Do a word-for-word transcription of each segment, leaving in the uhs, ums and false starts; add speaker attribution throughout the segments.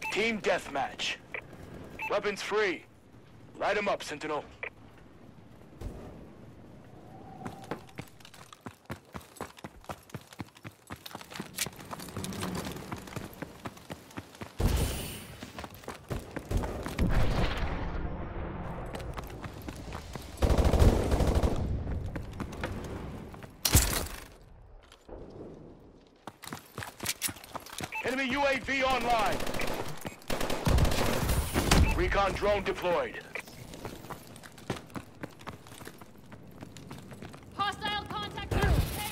Speaker 1: Team deathmatch. Weapons free. Light 'em up, Sentinel. Enemy U A V online. Recon drone deployed.
Speaker 2: Hostile contact with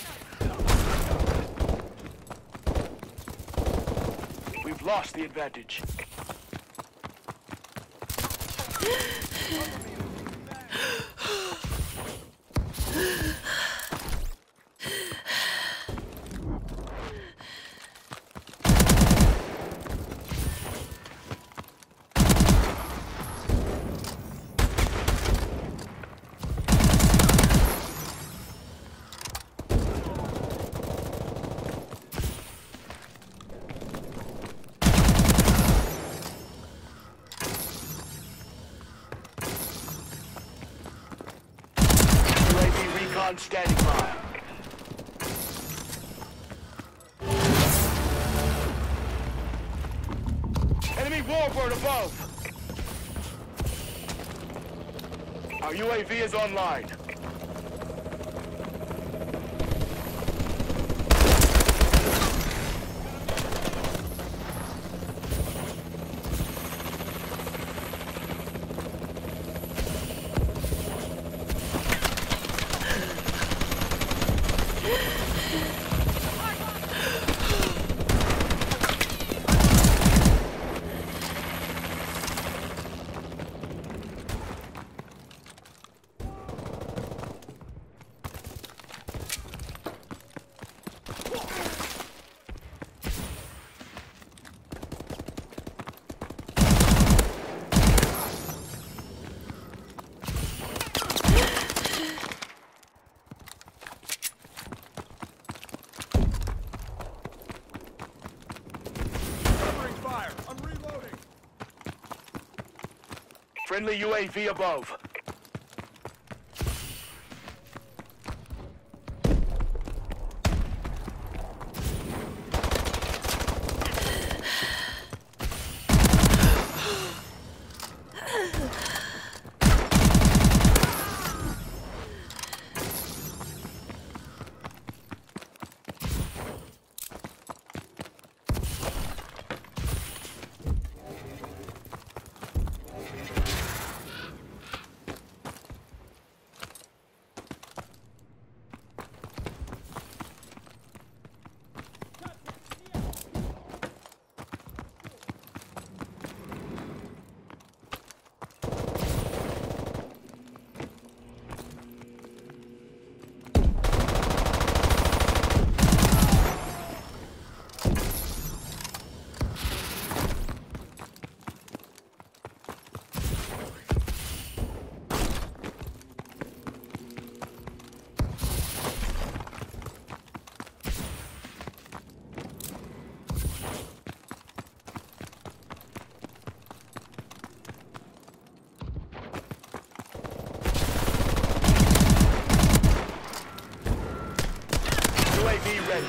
Speaker 2: container.
Speaker 1: We've lost the advantage. Recon standing by. Enemy warbird above. Our U A V is online. Friendly U A V above. U A V ready.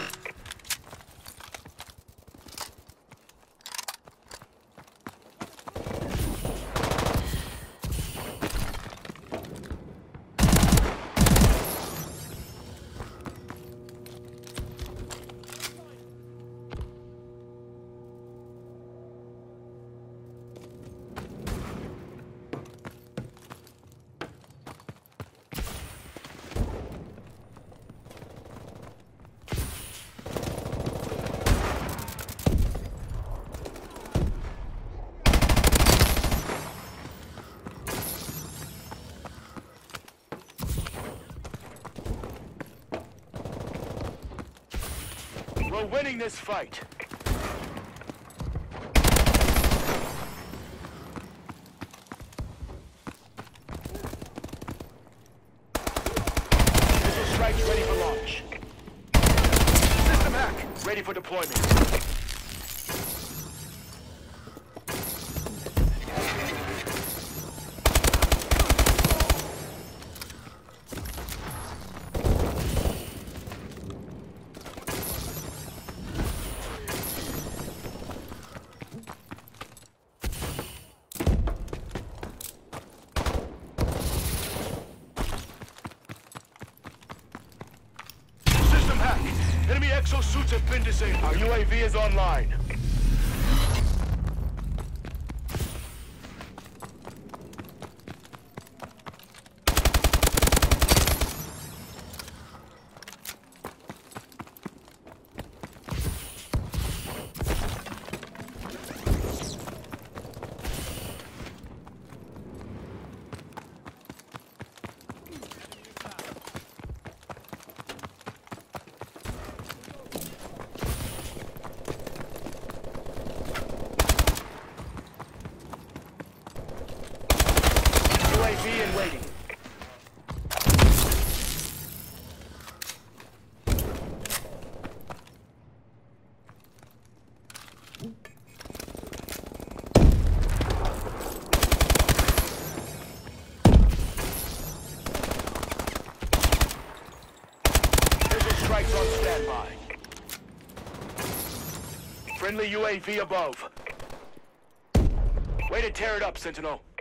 Speaker 1: We're winning this fight. Missile strikes ready for launch. System hack ready for deployment. Exosuits have been disabled. Our U A V is online. U A V in waiting. Missile strikes on standby. Friendly U A V above. Way to tear it up, Sentinel.